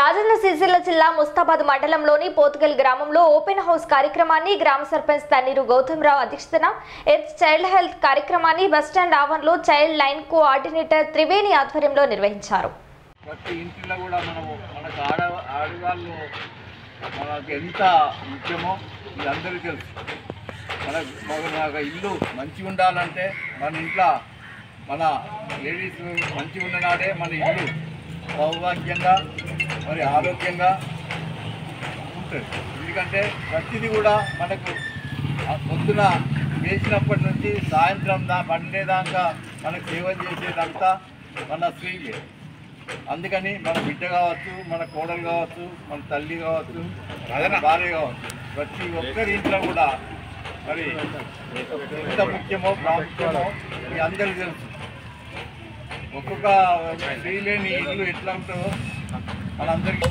రాజన్న సిరిసిల్ల జిల్లా ముస్తాబాద్ మండలంలోని పోతుగల్ గ్రామంలో ఓపెన్ హౌస్ కార్యక్రమాన్ని గ్రామ సర్పంచ్ తన్నీరు గౌతమ్రావు అధ్యక్షతన చైల్డ్ హెల్త్ కార్యక్రమాన్ని బస్టాండ్ ఆవరణలో చైల్డ్ లైన్ కోఆర్డినేటర్ త్రివేణి ఆధ్వర్యంలో నిర్వహించారు. ప్రతి ఇంటిలో కూడా మనకు ఆడవాళ్ళు మనకు ఎంత ముఖ్యమో ఇది అందరికీ తెలుసు. మన ఇల్లు మంచిగా ఉండాలంటే మన ఇంట్లో మన లేడీస్ మంచిగా ఉన్ననాడే మన ఇల్లు సౌభాగ్యంగా మరి ఆరోగ్యంగా ఉంటుంది. ఎందుకంటే ప్రతిదీ కూడా మనకు పొద్దున వేసినప్పటి నుంచి సాయంత్రం పండేదాకా మనకు సేవ చేసేదంతా మన స్త్రీలే. అందుకని మన బిడ్డ కావచ్చు, మన కోడలు కావచ్చు, మన తల్లి కావచ్చు, భార్య కావచ్చు, ప్రతి ఒక్కరి ఇంట్లో కూడా మరి ఎంత ముఖ్యమో ప్రాముఖ్యమో మీ అందరికీ తెలుసు. ఒక్కొక్క స్త్రీ లేని ఇల్లు ఎట్లా ఉంటుందో మనందరికీ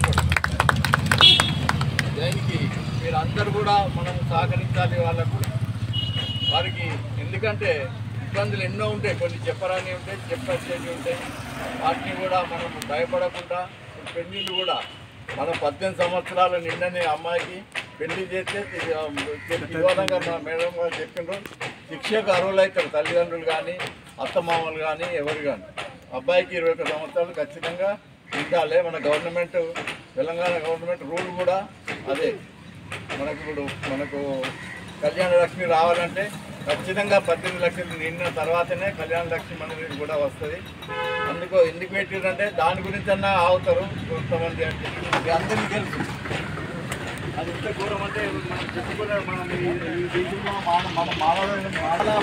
దానికి మీరు అందరూ కూడా మనం సహకరించాలి వారికి. ఎందుకంటే ఇబ్బందులు ఎన్నో ఉంటాయి, కొన్ని చెప్పరాని ఉంటాయి, చెప్పేవి ఉంటాయి. వాటిని కూడా మనం భయపడకుండా పెళ్ళిళ్ళు కూడా మనం 18 సంవత్సరాల నిండని అమ్మాయికి పెళ్లి చేస్తే వివాదంగా మా మేడం గారు చెప్పిండ్రు, శిక్షకు అర్హులు అవుతారు తల్లిదండ్రులు కానీ అత్తమామలు కానీ ఎవరు కానీ. అబ్బాయికి 21 సంవత్సరాలు ఖచ్చితంగా ఉండాలి. మన గవర్నమెంట్ తెలంగాణ గవర్నమెంట్ రూల్ కూడా అదే. మనకు కళ్యాణ లక్ష్మి రావాలంటే ఖచ్చితంగా 18 లక్షలు నిండిన తర్వాతనే కళ్యాణ లక్ష్మి అనేది కూడా వస్తుంది. ఎందుకు పెట్టిందంటే దాని గురించి అన్నా ఆగుతారు కొంతమంది. అంటే ఇది అందరికీ తెలుసు. అది ఇంత దూరం అంటే మనం చెప్పుకునే మనం ఈ దేశంలో మన మానవులను చాలా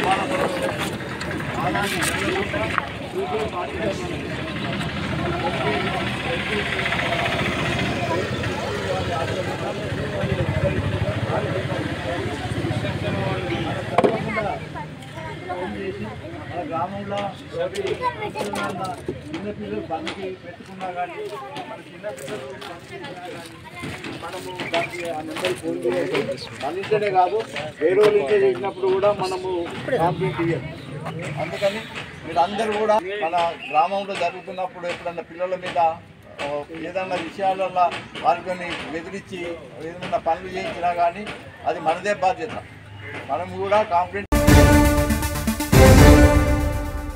మన గ్రామంలో చిన్నపిల్లలు పనికి పెట్టుకున్నా కానీ మన చిన్నపిల్లలు మనము దానికి ఆ నెంబర్ ఫోన్ చేయాలి. అందించడే కాదు, వేరే ఇంటే చేసినప్పుడు కూడా మనము కంప్లీట్ ఇవ్వాలి. అందుకని మీరందరూ కూడా మన గ్రామంలో జరుగుతున్నప్పుడు ఎప్పుడన్నా పిల్లల మీద ఏదన్నా విషయాలలో వారిని బెదిరించి ఏదైనా పనులు చేయించినా కానీ అది మనదే బాధ్యత. మనం కూడా కంప్లైంట్